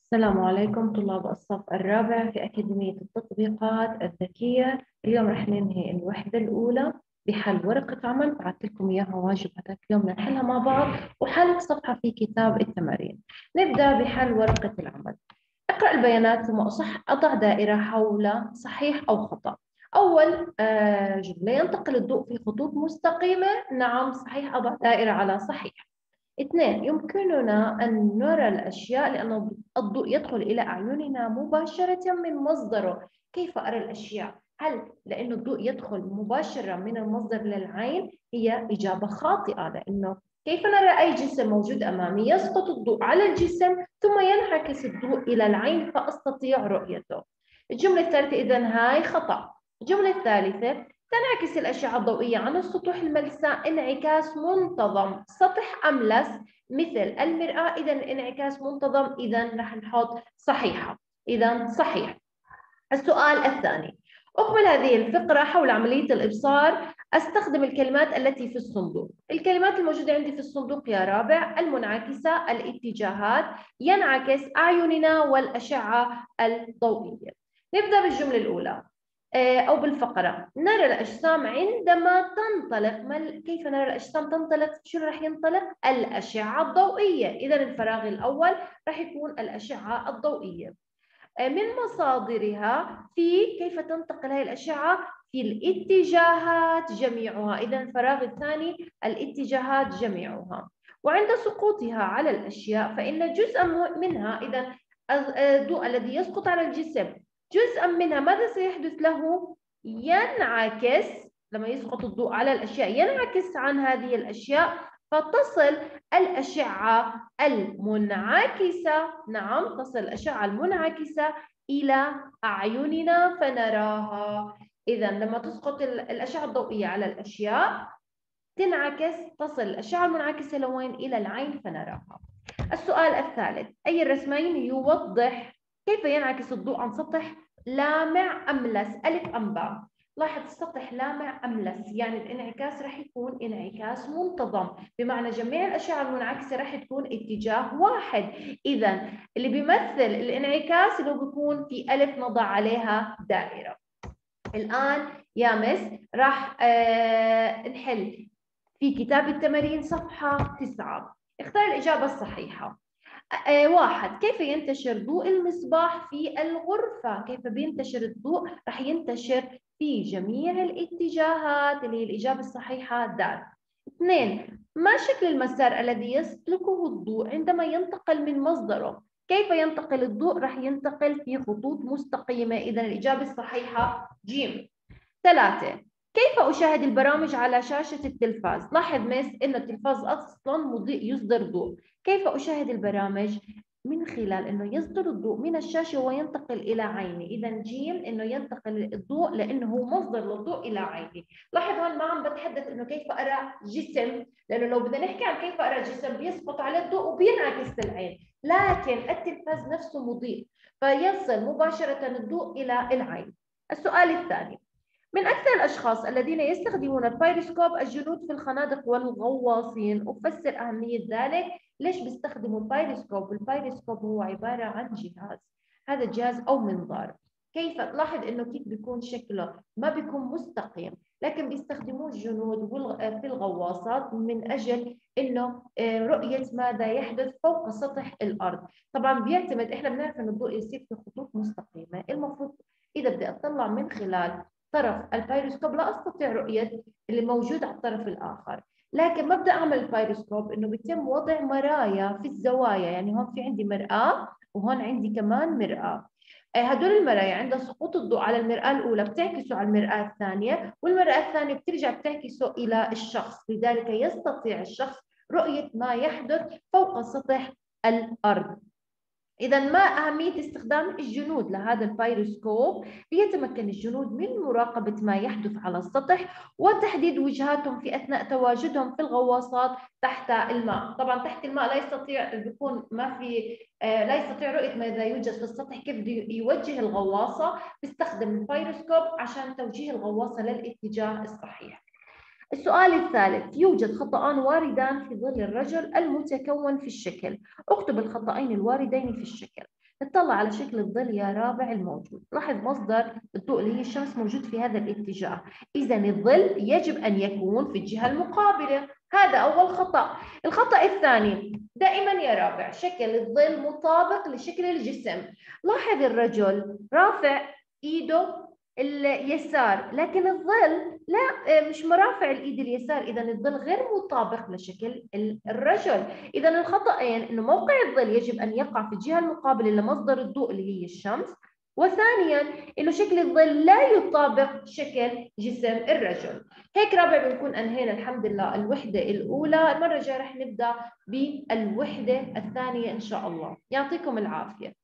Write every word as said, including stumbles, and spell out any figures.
السلام عليكم طلاب الصف الرابع في أكاديمية التطبيقات الذكية. اليوم رح ننهي الوحدة الأولى بحل ورقة عمل بعثت لكم إياها واجب هذاك اليوم نحلها مع بعض وحل صفحة في كتاب التمارين. نبدأ بحل ورقة العمل. اقرأ البيانات ثم أصح أضع دائرة حول صحيح أو خطأ. أول آه، جملة: ينتقل الضوء في خطوط مستقيمة. نعم صحيح، أضع دائرة على صحيح. اثنين: يمكننا أن نرى الأشياء لأن الضوء يدخل إلى أعيننا مباشرة من مصدره. كيف أرى الأشياء؟ هل لأن الضوء يدخل مباشرة من المصدر للعين؟ هي إجابة خاطئة، لأنه كيف نرى أي جسم موجود أمامي؟ يسقط الضوء على الجسم ثم ينعكس الضوء إلى العين فأستطيع رؤيته. الجملة الثالثة إذن هاي خطأ. الجملة الثالثة: تنعكس الأشعة الضوئية عن السطوح الملساء انعكاس منتظم. سطح أملس مثل المرآة، إذا انعكاس منتظم، إذا رح نحط صحيحة، إذا صحيح. السؤال الثاني: أكمل هذه الفقرة حول عملية الإبصار. أستخدم الكلمات التي في الصندوق. الكلمات الموجودة عندي في الصندوق يا رابع: المنعكسة، الاتجاهات، ينعكس، أعيننا، والأشعة الضوئية. نبدأ بالجملة الأولى أو بالفقرة. نرى الأجسام عندما تنطلق. ما كيف نرى الأجسام تنطلق؟ شو رح ينطلق؟ الأشعة الضوئية. إذا الفراغ الأول رح يكون الأشعة الضوئية. من مصادرها في كيف تنتقل هذه الأشعة؟ في الاتجاهات جميعها. إذا الفراغ الثاني الاتجاهات جميعها. وعند سقوطها على الأشياء فإن جزءا منها، إذا الضوء الذي يسقط على الجسم جزءا منها ماذا سيحدث له؟ ينعكس. لما يسقط الضوء على الأشياء ينعكس عن هذه الأشياء فتصل الأشعة المنعكسة، نعم تصل الأشعة المنعكسة إلى أعيننا فنراها. إذا لما تسقط الأشعة الضوئية على الأشياء تنعكس، تصل الأشعة المنعكسة لوين؟ إلى العين فنراها. السؤال الثالث: أي الرسمين يوضح كيف ينعكس الضوء عن سطح لامع أملس؟ ألف أم باء؟ لاحظ السطح لامع أملس يعني الانعكاس رح يكون انعكاس منتظم، بمعنى جميع الأشعة المنعكسة رح تكون اتجاه واحد. إذا اللي بيمثل الانعكاس اللي بيكون في ألف نضع عليها دائرة. الآن يا مس راح آه نحل في كتاب التمارين صفحة تسعة. اختار الإجابة الصحيحة. آه واحد: كيف ينتشر ضوء المصباح في الغرفة؟ كيف بينتشر الضوء؟ رح ينتشر في جميع الاتجاهات، اللي هي الإجابة الصحيحة د. اثنين: ما شكل المسار الذي يسلكه الضوء عندما ينتقل من مصدره؟ كيف ينتقل الضوء؟ رح ينتقل في خطوط مستقيمة، إذا الإجابة الصحيحة ج. ثلاثة: كيف أشاهد البرامج على شاشة التلفاز؟ لاحظ مس إن التلفاز أصلاً مضيء يصدر ضوء. كيف أشاهد البرامج؟ من خلال إنه يصدر الضوء من الشاشة وينتقل إلى عيني. إذا ج إنه ينتقل الضوء لأنه هو مصدر للضوء إلى عيني. لاحظ هون ما عم بتحدث إنه كيف أرى جسم، لأنه لو بدنا نحكي عن كيف أرى جسم بيسقط على الضوء وبينعكس للعين، لكن التلفاز نفسه مضيء فيصل مباشرة الضوء إلى العين. السؤال الثاني: من أكثر الأشخاص الذين يستخدمون البايروسكوب الجنود في الخنادق والغواصين. أفسر أهمية ذلك. ليش بيستخدموا البايروسكوب؟ البايروسكوب هو عبارة عن جهاز، هذا جهاز أو منظار. كيف لاحظ إنه كيف بيكون شكله؟ ما بيكون مستقيم، لكن بيستخدموه الجنود في الغواصات من أجل إنه رؤية ماذا يحدث فوق سطح الأرض. طبعا بيعتمد، إحنا بنعرف إن الضوء يصير في خطوط مستقيمة، المفروض إذا بدي أطلع من خلال طرف البايروسكوب لا أستطيع رؤية اللي موجود على الطرف الآخر، لكن مبدأ عمل البايروسكوب إنه بيتم وضع مرايا في الزوايا. يعني هون في عندي مرآة وهون عندي كمان مرآة. هدول المرايا عند سقوط الضوء على المرآة الأولى بتعكسه على المرآة الثانية، والمرآة الثانية بترجع بتعكسه إلى الشخص، لذلك يستطيع الشخص رؤية ما يحدث فوق سطح الأرض. إذا ما أهمية استخدام الجنود لهذا البايروسكوب؟ ليتمكن الجنود من مراقبة ما يحدث على السطح وتحديد وجهاتهم في أثناء تواجدهم في الغواصات تحت الماء. طبعا تحت الماء لا يستطيع بيكون ما في آه لا يستطيع رؤية ماذا يوجد في السطح، كيف بده يوجه الغواصة؟ بيستخدم البايروسكوب عشان توجيه الغواصة للاتجاه الصحيح. السؤال الثالث: يوجد خطأان واردان في ظل الرجل المتكون في الشكل. اكتب الخطأين الواردين في الشكل. نطلع على شكل الظل يا رابع الموجود. لاحظ مصدر الضوء اللي هي الشمس موجود في هذا الاتجاه، إذا الظل يجب أن يكون في الجهة المقابلة. هذا أول خطأ. الخطأ الثاني، دائما يا رابع شكل الظل مطابق لشكل الجسم. لاحظ الرجل رافع إيده اليسار، لكن الظل لا، مش مرافع الإيد اليسار، إذا الظل غير مطابق لشكل الرجل. إذا الخطأين إنه موقع الظل يجب أن يقع في الجهة المقابلة لمصدر الضوء اللي هي الشمس، وثانيا إنه شكل الظل لا يطابق شكل جسم الرجل. هيك رابع بنكون أنهينا الحمد لله الوحدة الأولى. المرة الجاية رح نبدأ بالوحدة الثانية إن شاء الله. يعطيكم العافية.